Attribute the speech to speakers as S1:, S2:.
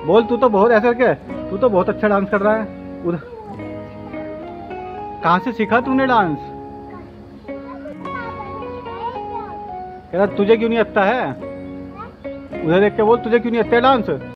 S1: बोल, तू तो बहुत ऐसे क्या, तू तो बहुत अच्छा डांस कर रहा है। उधर कहाँ से सीखा तूने डांस? कह रहा तुझे क्यों नहीं आता है? उधर देख के बोल, तुझे क्यों नहीं आता है डांस?